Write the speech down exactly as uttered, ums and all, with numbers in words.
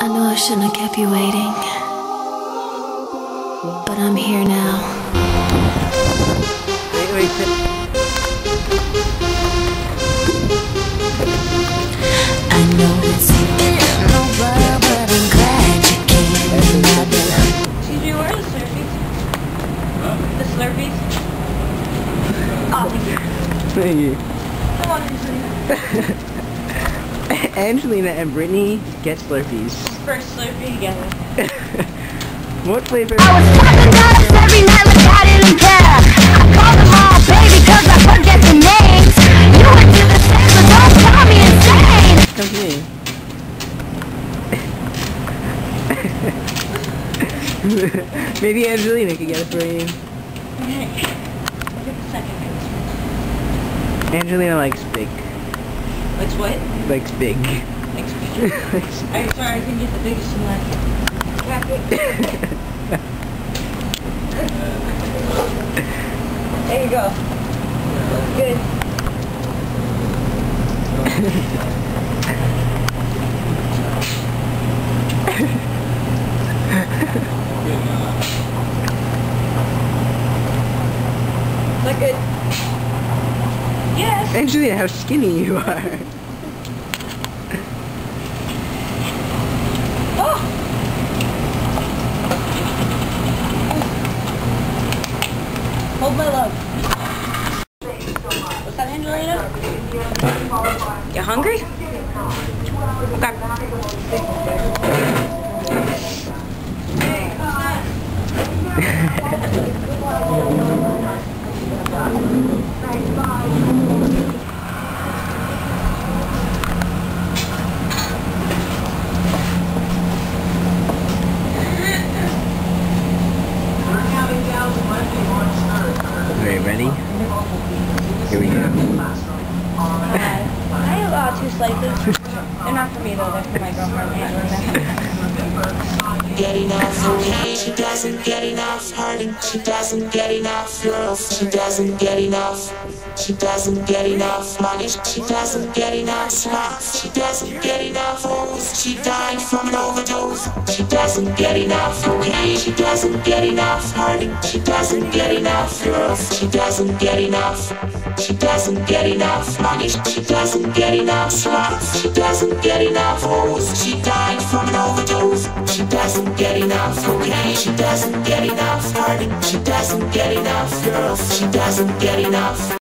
I know I shouldn't have kept you waiting, but I'm here now. Wait, wait. I know it's been a while, but I'm glad you came. Excuse me, where are the slurpees? Huh? The slurpees? Oh, thank you. Thank you. Come on, Angelina. Angelina and Brittany get slurpees. First slurpee together. What flavor? I was talking dollars every night like I didn't care. I called them all baby cause I forget the names. You would do the same, but don't call me insane. Come to me. Maybe Angelina could get it for you. Get the second. Angelina likes big. Likes what? Likes big. Likes big. I'm sorry, I can get the biggest one left. Grab it. There you go. Good. Look good. Yes. Angelina, how skinny you are. Oh. Hold my love. What's that, Angelina? You hungry? Are you ready? Here we go. Uh, I have uh, two slices. They're not for me though, they're for my girlfriend, Angelina. Get enough, okay, she doesn't get enough hurting, she doesn't get enough girls, she doesn't get enough, she doesn't get enough money, she doesn't get enough smiles, she doesn't get enough hoes, she died from an overdose, she doesn't get enough, okay, she doesn't get enough hurting, she doesn't get enough girls, she doesn't get enough, she doesn't get enough money, she doesn't get enough smiles, she doesn't get enough hoes, she died from an overdose, she doesn't get enough, okay, she doesn't get enough hurting, she doesn't get enough girls, she doesn't get enough.